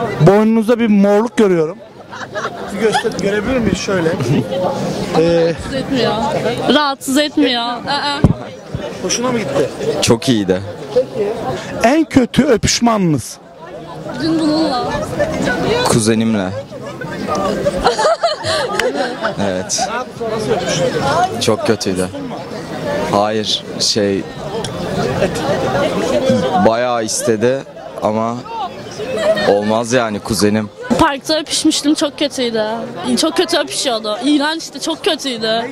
Boynunuzda bir morluk görüyorum. Görebilir miyiz şöyle? Rahatsız etmiyor. Rahatsız etmiyor. Hoşuna mı gitti? Çok iyiydi. En kötü öpüşme anınız? Dün bununla. Kuzenimle. Evet. Çok kötüydü. Hayır, bayağı istedi ama olmaz yani kuzenim. Parkta öpüşmüştüm, çok kötüydü. Çok kötü öpüşüyordu. İğrençti, çok kötüydü.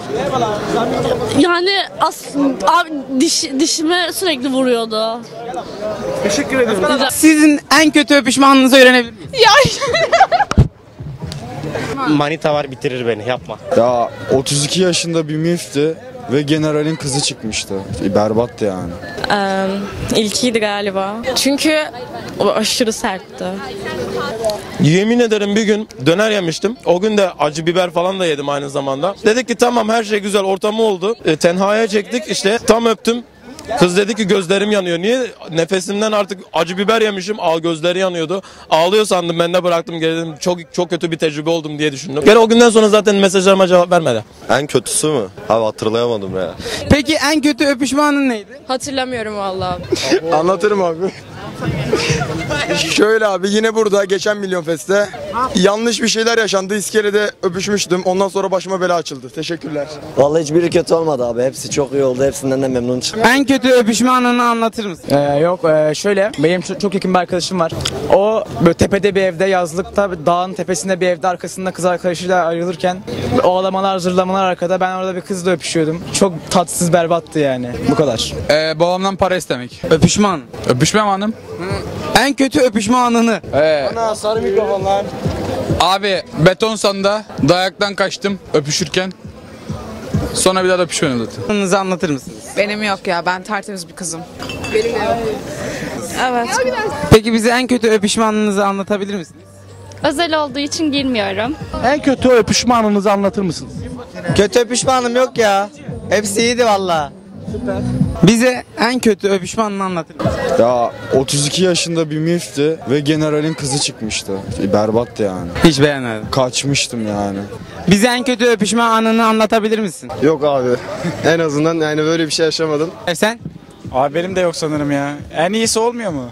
Yani abi dişime sürekli vuruyordu. Teşekkür ederim. Sizin en kötü öpüşme anınızı öğrenebilir miyim? Manita var bitirir beni, yapma. Ya 32 yaşında bir milfti ve generalin kızı çıkmıştı. Berbattı yani. İlkiydi galiba. Çünkü o aşırı sertti. Yemin ederim bir gün döner yemiştim. O gün de acı biber falan da yedim aynı zamanda. Dedik ki tamam, her şey güzel, ortamı oldu. Tenhaya çektik, işte tam öptüm. Kız dedi ki gözlerim yanıyor. Niye? Nefesimden artık acı biber yemişim. Gözleri yanıyordu. Ağlıyor sandım, ben de bıraktım geldim. Çok kötü bir tecrübe oldum diye düşündüm. Gene o günden sonra zaten mesajlarıma cevap vermedi. En kötüsü mü? Abi hatırlayamadım ya. Peki en kötü öpüşme anın neydi? Hatırlamıyorum vallahi. Anlatırım abi. Şöyle abi, yine burada geçen Milyon Fest'te yanlış bir şeyler yaşandı. İskelede öpüşmüştüm. Ondan sonra başıma bela açıldı. Teşekkürler. Vallahi hiçbiri kötü olmadı abi. Hepsi çok iyi oldu. Hepsinden de memnun çıktım. En kötü öpüşme anını anlatır mısın? Şöyle, benim çok yakın bir arkadaşım var. O böyle tepede bir evde, yazlıkta, dağın tepesinde bir evde, arkasında kız arkadaşıyla ayrılırken o ağlamalar, zırlamalar arkada, ben orada bir kızla öpüşüyordum. Çok tatsız, berbattı yani. Bu kadar. Babamdan para istemek. Öpüşme anı. Öpüşme anım. En kötü öpüşme anını. Ana sarı mikrofonlar. Abi beton sanda dayaktan kaçtım öpüşürken. Sonra bir daha da öpüşmedim zaten. Anınızı anlatır mısınız? Benim yok ya, ben tertemiz bir kızım. Benim yok. Evet. Peki bize en kötü öpüşme anınızı anlatabilir misiniz? Özel olduğu için girmiyorum. En kötü öpüşme anınızı anlatır mısınız? Kötü öpüşme anım yok ya. Hepsi iyiydi valla. Bize en kötü öpüşme anını anlatır mısınız? Ya 32 yaşında bir milfti ve generalin kızı çıkmıştı. Berbattı yani. Hiç beğenmedim. Kaçmıştım yani. Bize en kötü öpüşme anını anlatabilir misin? Yok abi. En azından yani böyle bir şey yaşamadım. Sen? Abi benim de yok sanırım ya. En iyisi olmuyor mu?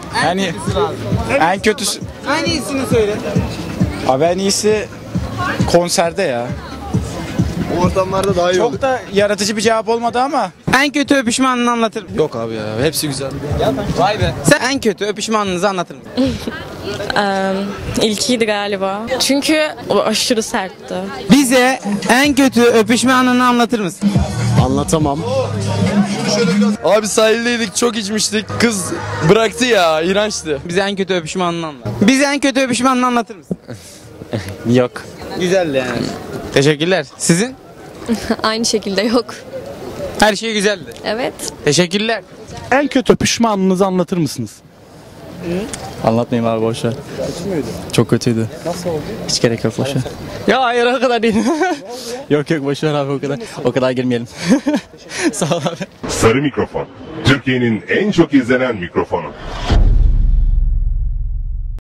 En kötüsü. En iyisini söyle. Abi en iyisi konserde ya. O ortamlarda daha iyi olur. Çok da yaratıcı bir cevap olmadı ama. En kötü öpüşme anını anlatır mısın? Yok abi ya, hepsi güzel. Vay be. Sen en kötü öpüşme anınızı anlatır mısın? İlkiydi galiba. Çünkü o aşırı sertti. Bize en kötü öpüşme anını anlatır mısın? Anlatamam. Abi sahildeydik, çok içmiştik. Kız bıraktı ya, iğrençti. Bize en kötü öpüşme anını anlat. Bize en kötü öpüşme anını anlatır mısın? Yok. Güzeldi yani. Teşekkürler. Sizin? Aynı şekilde yok. Her şey güzeldi. Evet. Teşekkürler. En kötü öpüşme anınızı anlatır mısınız? Anlatmayayım abi, boşver. Kötü müydü? Çok kötüydü. Nasıl oldu? Hiç gerek yok, boşver. Ya hayır, o kadar değil. Yok boşver abi, o kadar. O kadar girmeyelim. Sağ ol abi. Sarı mikrofon. Türkiye'nin en çok izlenen mikrofonu.